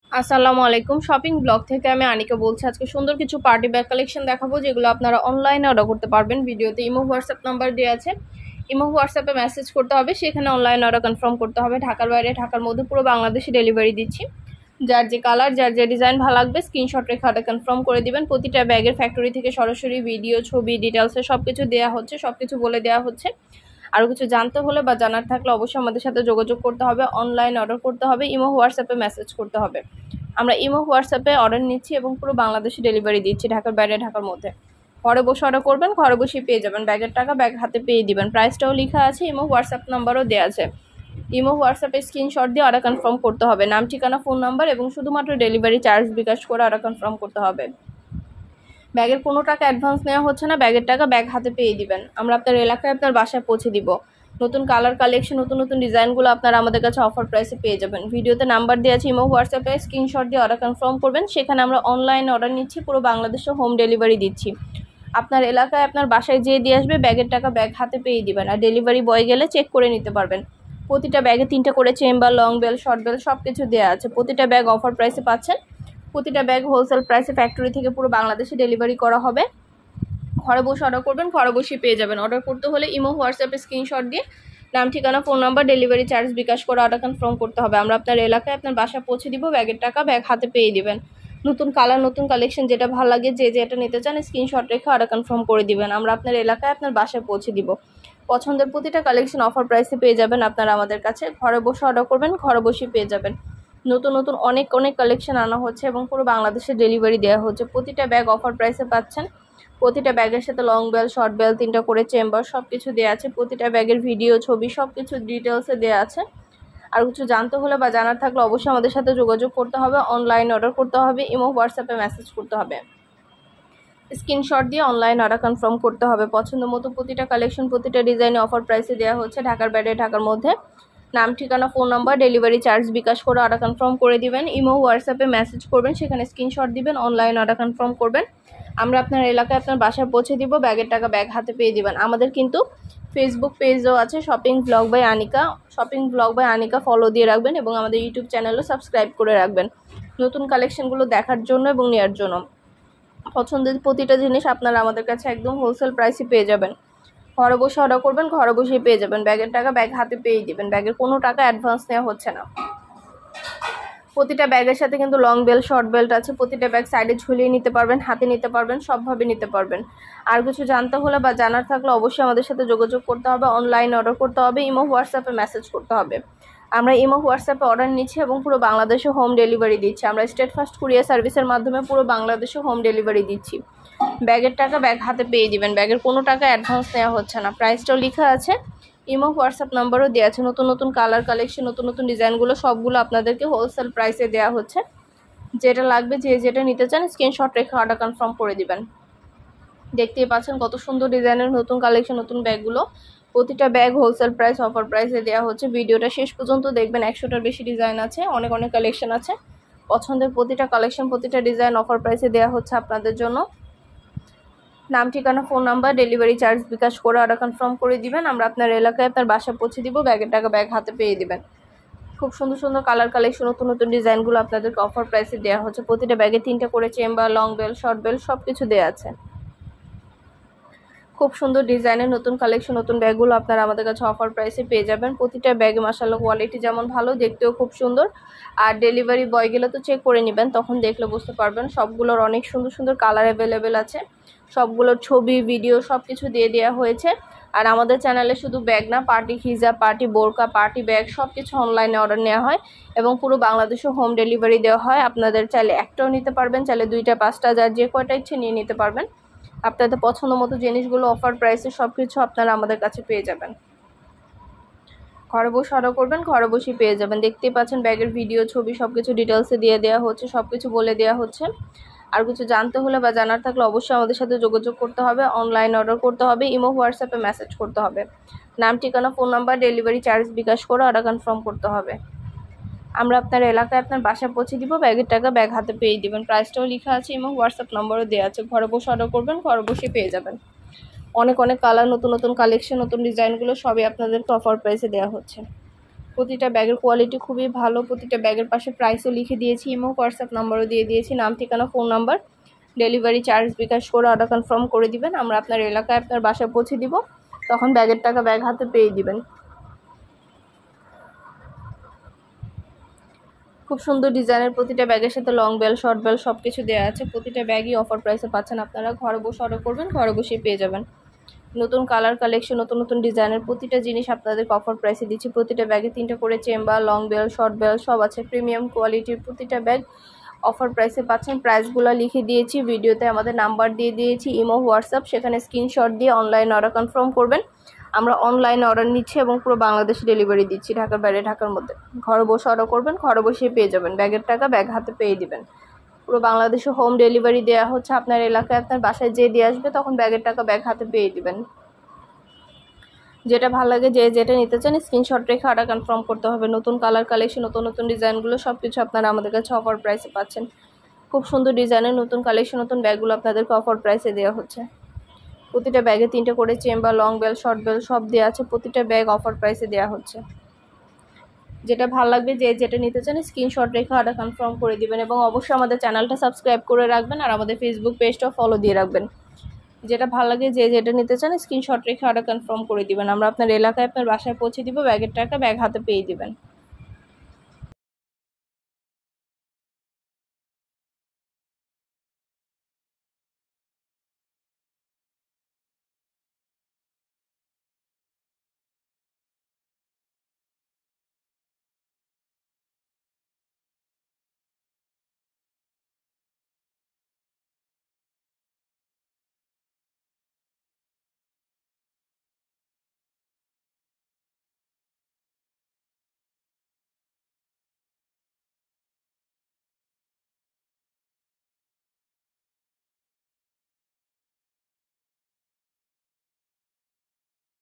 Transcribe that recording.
আসসালামু আলাইকুম। Shopping blog থেকে আমি আনিকা বলছি। আজকে সুন্দর কিছু পার্টি ব্যাগ কালেকশন দেখাবো, যেগুলো আপনারা অনলাইনে অর্ডার করতে পারবেন। ভিডিওতে ইমো হোয়াটসঅ্যাপ নাম্বার দেওয়া আছে। ইমো হোয়াটসঅ্যাপে মেসেজ করতে হবে, সেখানে অনলাইন অর্ডার কনফার্ম করতে হবে। ঢাকার বাইরে, ঢাকার মধ্যে, পুরো বাংলাদেশে ডেলিভারি দিচ্ছি। যার যে কালার, যার যে ডিজাইন ভালো লাগবে স্ক্রিনশট রেখে অর্ডার কনফার্ম করে দিবেন। প্রতিটা ব্যাগের ফ্যাক্টরি থেকে সরাসরি ভিডিও, ছবি, ডিটেলসে সব কিছু দেওয়া হচ্ছে, সব কিছু বলে দেওয়া হচ্ছে। আরও কিছু জানতে হলে বা জানার থাকলে অবশ্যই আমাদের সাথে যোগাযোগ করতে হবে। অনলাইন অর্ডার করতে হবে, ইমো হোয়াটসঅ্যাপে মেসেজ করতে হবে। আমরা ইমো হোয়াটসঅ্যাপে অর্ডার নিচ্ছি এবং পুরো বাংলাদেশে ডেলিভারি দিচ্ছি, ঢাকার বাইরে, ঢাকার মধ্যে। ঘরে বসে অর্ডার করবেন, ঘরে বসেই পেয়ে যাবেন। ব্যাগের টাকা ব্যাগ হাতে পেয়ে দিবেন। প্রাইসটাও লেখা আছে, ইমো হোয়াটসঅ্যাপ নাম্বারও দেওয়া আছে। ইমো হোয়াটসঅ্যাপে স্ক্রিনশট দিয়ে অর্ডার কনফার্ম করতে হবে। নাম, ঠিকানা, ফোন নাম্বার এবং শুধুমাত্র ডেলিভারি চার্জ বিকাশ করে অর্ডার কনফার্ম করতে হবে। ব্যাগের কোনো টাকা অ্যাডভান্স নেওয়া হচ্ছে না, ব্যাগের টাকা ব্যাগ হাতে পেয়ে দিবেন। আমরা আপনার এলাকায়, আপনার বাসায় পৌঁছে দিব। নতুন কালার কালেকশন, নতুন নতুন ডিজাইনগুলো আপনারা আমাদের কাছে অফার প্রাইসে পেয়ে যাবেন। ভিডিওতে নাম্বার দেওয়া আছে, ইমো হোয়াটসঅ্যাপে স্ক্রিনশট দিয়ে অর্ডার কনফার্ম করবেন। সেখানে আমরা অনলাইনে অর্ডার নিচ্ছি, পুরো বাংলাদেশে হোম ডেলিভারি দিচ্ছি। আপনার এলাকায়, আপনার বাসায় যেয়ে দিয়ে আসবে, ব্যাগের টাকা ব্যাগ হাতে পেয়ে দিবেন। আর ডেলিভারি বয় গেলে চেক করে নিতে পারবেন। প্রতিটা ব্যাগে 3টা করে chamber, long belt, short belt সব কিছু দেওয়া আছে। প্রতিটা ব্যাগ অফার প্রাইসে পাচ্ছেন। প্রতিটা ব্যাগ হোলসেল প্রাইসে ফ্যাক্টরি থেকে পুরো বাংলাদেশে ডেলিভারি করা হবে। ঘরে বসে অর্ডার করবেন, ঘরে বসেই পেয়ে যাবেন। অর্ডার করতে হলে ইমো হোয়াটসঅ্যাপে স্ক্রিনশট দিয়ে নাম, ঠিকানা, ফোন নাম্বার, ডেলিভারি চার্জ বিকাশ করে অর্ডার কনফার্ম করতে হবে। আমরা আপনার এলাকায়, আপনার বাসা পৌঁছে দিব। ব্যাগের টাকা ব্যাগ হাতে পেয়ে দিবেন। নতুন কালার, নতুন কালেকশন, যেটা ভালো লাগে, যে যেটা নিতে চান স্ক্রিনশট রেখে অর্ডার কনফার্ম করে দিবেন। আমরা আপনার এলাকায়, আপনার বাসায় পৌঁছে দিব। পছন্দের প্রতিটা কালেকশন অফার প্রাইসে পেয়ে যাবেন আপনারা আমাদের কাছে। ঘরে বসে অর্ডার করবেন, ঘরে বসেই পেয়ে যাবেন। নতুন নতুন অনেক অনেক কালেকশন আনা হচ্ছে এবং পুরো বাংলাদেশে ডেলিভারি দেওয়া হচ্ছে। প্রতিটা ব্যাগ অফার প্রাইসে পাচ্ছেন। প্রতিটা ব্যাগের সাথে লং বেল, শর্ট বেল, 3টা করে চেম্বার সব কিছু দেওয়া আছে। প্রতিটা ব্যাগের ভিডিও, ছবি সব কিছু ডিটেলসে দেওয়া আছে। আর কিছু জানতে হলে বা জানার থাকলে অবশ্যই আমাদের সাথে যোগাযোগ করতে হবে। অনলাইন অর্ডার করতে হবে, ইমো হোয়াটসঅ্যাপে মেসেজ করতে হবে। স্ক্রিনশট দিয়ে অনলাইন অর্ডার কনফার্ম করতে হবে। পছন্দ মতো প্রতিটা কালেকশন, প্রতিটা ডিজাইনে অফার প্রাইসে দেওয়া হচ্ছে, ঢাকার বাইরে, ঢাকার মধ্যে। নাম, ঠিকানা, ফোন নাম্বার, ডেলিভারি চার্জ বিকাশ করে অর্ডার কনফার্ম করে দিবেন। ইমো হোয়াটসঅ্যাপে মেসেজ করবেন, সেখানে স্ক্রিনশট দিবেন, অনলাইন অর্ডার কনফার্ম করবেন। আমরা আপনার এলাকায়, আপনার বাসায় পৌঁছে দিব। ব্যাগের টাকা ব্যাগ হাতে পেয়ে দিবেন। আমাদের কিন্তু ফেসবুক পেজও আছে, shopping blog by Anika. Shopping blog by Anika follow দিয়ে রাখবেন এবং আমাদের ইউটিউব চ্যানেলও সাবস্ক্রাইব করে রাখবেন, নতুন কালেকশনগুলো দেখার জন্য এবং নেওয়ার জন্য। পছন্দের প্রতিটা জিনিস আপনারা আমাদের কাছে একদম হোলসেল প্রাইসে পেয়ে যাবেন। ঘরে বসে অর্ডার করবেন, ঘরে বসেই পেয়ে যাবেন। ব্যাগের টাকা ব্যাগ হাতে পেয়ে দিবেন। ব্যাগের কোনো টাকা অ্যাডভান্স নেওয়া হচ্ছে না। প্রতিটা ব্যাগের সাথে কিন্তু লং বেল্ট, শর্ট বেল্ট আছে। প্রতিটা ব্যাগ সাইডে ঝুলিয়ে নিতে পারবেন, হাতে নিতে পারবেন, সবভাবে নিতে পারবেন। আর কিছু জানতে হলে বা জানার থাকলে অবশ্যই আমাদের সাথে যোগাযোগ করতে হবে। অনলাইন অর্ডার করতে হবে, ইমো হোয়াটসঅ্যাপে মেসেজ করতে হবে। আমরা ইমো হোয়াটসঅ্যাপে অর্ডার নিচ্ছি এবং পুরো বাংলাদেশে হোম ডেলিভারি দিচ্ছি। আমরা স্টেট ফার্স্ট কুরিয়ার সার্ভিসের মাধ্যমে পুরো বাংলাদেশে হোম ডেলিভারি দিচ্ছি। ব্যাগের টাকা ব্যাগ হাতে পেয়ে দিবেন। ব্যাগের কোনো টাকা অ্যাডভান্স নেওয়া হচ্ছে না। প্রাইসটাও লেখা আছে, ইমো হোয়াটসঅ্যাপ নাম্বারও দেওয়া আছে। নতুন নতুন কালার কালেকশন, নতুন নতুন ডিজাইনগুলো সবগুলো আপনাদেরকে হোলসেল প্রাইসে দেওয়া হচ্ছে। যেটা লাগবে, যে যেটা নিতে চান স্ক্রিনশট রেখে অর্ডার কনফার্ম করে দিবেন। দেখতেই পাচ্ছেন কত সুন্দর ডিজাইনের নতুন কালেকশন, নতুন ব্যাগগুলো। প্রতিটা ব্যাগ হোলসেল প্রাইস, অফার প্রাইসে দেওয়া হচ্ছে। ভিডিওটা শেষ পর্যন্ত দেখবেন, 100টার বেশি ডিজাইন আছে, অনেক অনেক কালেকশন আছে। পছন্দের প্রতিটা কালেকশন, প্রতিটা ডিজাইন অফার প্রাইসে দেওয়া হচ্ছে আপনাদের জন্য। নাম, ঠিকানা, ফোন নাম্বার, ডেলিভারি চার্জ বিকাশ করে অর্ডার কনফার্ম করে দিবেন। আমরা আপনার এলাকায়, আপনার বাসা পৌঁছে দিব। ব্যাগের টাকা ব্যাগ হাতে পেয়ে দিবেন। খুব সুন্দর সুন্দর কালার কালেকশন, নতুন নতুন ডিজাইনগুলো আপনাদেরকে অফার প্রাইসে দেওয়া হচ্ছে। প্রতিটা ব্যাগে 3টা করে chamber, long belt, short belt সব কিছু দেওয়া আছে। খুব সুন্দর ডিজাইনের নতুন কালেকশন, নতুন ব্যাগগুলো আপনারা আমাদের কাছে অফার প্রাইসে পেয়ে যাবেন। প্রতিটা ব্যাগে মাশাআল্লাহ কোয়ালিটি যেমন ভালো, দেখতেও খুব সুন্দর। আর ডেলিভারি বয় গেলে তো চেক করে নেবেন, তখন দেখলে বুঝতে পারবেন। সবগুলোর অনেক সুন্দর সুন্দর কালার অ্যাভেলেবেল আছে। সবগুলোর ছবি, ভিডিও সব কিছু দিয়ে দেওয়া হয়েছে। আর আমাদের চ্যানেলে শুধু ব্যাগ না, পার্টি হিজাব, পার্টি বোরকা, পার্টি ব্যাগ সব কিছু অনলাইনে অর্ডার নেওয়া হয় এবং পুরো বাংলাদেশে হোম ডেলিভারি দেওয়া হয়। আপনাদের চাইলে একটাও নিতে পারবেন, চাইলে 2টা, 5টা, যার যে কয়টা ইচ্ছে নিয়ে নিতে পারবেন। আপনাদের পছন্দ মতো জিনিসগুলো অফার প্রাইসে সব কিছু আপনারা আমাদের কাছে পেয়ে যাবেন। ঘরে বসে অর্ডার করবেন, ঘরে বসেই পেয়ে যাবেন। দেখতেই পাচ্ছেন ব্যাগের ভিডিও, ছবি সব কিছু ডিটেলসে দিয়ে দেওয়া হচ্ছে, সব কিছু বলে দেওয়া হচ্ছে। আর কিছু জানতে হলে বা জানার থাকলে অবশ্যই আমাদের সাথে যোগাযোগ করতে হবে। অনলাইন অর্ডার করতে হবে, ইমো হোয়াটসঅ্যাপে মেসেজ করতে হবে। নাম, ঠিকানা, ফোন নাম্বার, ডেলিভারি চার্জ বিকাশ করে অর্ডার কনফার্ম করতে হবে। আমরা আপনার এলাকায়, আপনার বাসায় পৌঁছে দিব। ব্যাগের টাকা ব্যাগ হাতে পেয়ে দিবেন। প্রাইসটাও লেখা আছে, ইমো হোয়াটসঅ্যাপ নাম্বারও দেওয়া আছে। ঘরে বসে অর্ডার করবেন, ঘরে বসে পেয়ে যাবেন। অনেক অনেক কালার, নতুন নতুন কালেকশন, নতুন ডিজাইনগুলো সবই আপনাদেরকে অফার প্রাইসে দেওয়া হচ্ছে। প্রতিটা ব্যাগের কোয়ালিটি খুবই ভালো। প্রতিটা ব্যাগের পাশে প্রাইসও লিখে দিয়েছি, ইমো হোয়াটসঅ্যাপ নাম্বারও দিয়ে দিয়েছি, নাম ঠিকানা ফোন নাম্বার, ডেলিভারি চার্জ বিকাশ করে অর্ডার কনফার্ম করে দিবেন। আমরা আপনার এলাকায় আপনার বাসায় পৌঁছে দিব, তখন ব্যাগের টাকা ব্যাগ হাতে পেয়ে দিবেন। খুব সুন্দর ডিজাইনের প্রতিটা ব্যাগের সাথে লং বেল, শর্ট বেল সব কিছু দেওয়া আছে। প্রতিটা ব্যাগই অফার প্রাইসে পাচ্ছেন আপনারা। ঘরে বসে অর্ডার করবেন, ঘরে বসেই পেয়ে যাবেন। নতুন কালার কালেকশন, নতুন নতুন ডিজাইনের প্রতিটা জিনিস আপনাদেরকে অফার প্রাইসে দিচ্ছি। প্রতিটা ব্যাগে 3টা করে chamber, long belt, short belt সব আছে। প্রিমিয়াম কোয়ালিটির প্রতিটা ব্যাগ অফার প্রাইসে পাচ্ছেন। প্রাইসগুলো লিখে দিয়েছি, ভিডিওতে আমাদের নাম্বার দিয়ে দিয়েছি, ইমো হোয়াটসঅ্যাপ, সেখানে স্ক্রিনশট দিয়ে অনলাইন অর্ডার কনফার্ম করবেন। আমরা অনলাইনে অর্ডার নিচ্ছি এবং পুরো বাংলাদেশে ডেলিভারি দিচ্ছি, ঢাকার বাইরে, ঢাকার মধ্যে। ঘরে বসে অর্ডার করবেন, ঘরে বসেই পেয়ে যাবেন। ব্যাগের টাকা ব্যাগ হাতে পেয়ে দিবেন। পুরো বাংলাদেশে হোম ডেলিভারি দেওয়া হচ্ছে। আপনার এলাকায় আপনার বাসায় যে দিয়ে আসবে, তখন ব্যাগের টাকা ব্যাগ হাতে পেয়ে দিবেন। যেটা ভালো লাগে, যে যেটা নিতে চান স্ক্রিনশট রেখে অর্ডার কনফার্ম করতে হবে। নতুন কালার কালেকশন, নতুন নতুন ডিজাইনগুলো সব কিছু আপনারা আমাদের কাছে অফার প্রাইসে পাচ্ছেন। খুব সুন্দর ডিজাইনের নতুন কালেকশন, নতুন ব্যাগগুলো আপনাদেরকে অফার প্রাইসে দেওয়া হচ্ছে। প্রতিটা ব্যাগে 3টে করে chamber, long belt, short belt সব দেওয়া আছে। প্রতিটা ব্যাগ অফার প্রাইসে দেওয়া হচ্ছে। যেটা ভালো লাগবে, যে যেটা নিতে চান স্ক্রিনশট রেখে অর্ডার কনফার্ম করে দিবেন। এবং অবশ্যই আমাদের চ্যানেলটা সাবস্ক্রাইব করে রাখবেন, আর আমাদের ফেসবুক পেজটাও ফলো দিয়ে রাখবেন। যেটা ভালো লাগে, যে যেটা নিতে চান স্ক্রিনশট রেখে অর্ডার কনফার্ম করে দিবেন। আমরা আপনার এলাকায় আপনার বাসায় পৌঁছে দিব, ব্যাগের টাকা ব্যাগ হাতে পেয়ে দিবেন।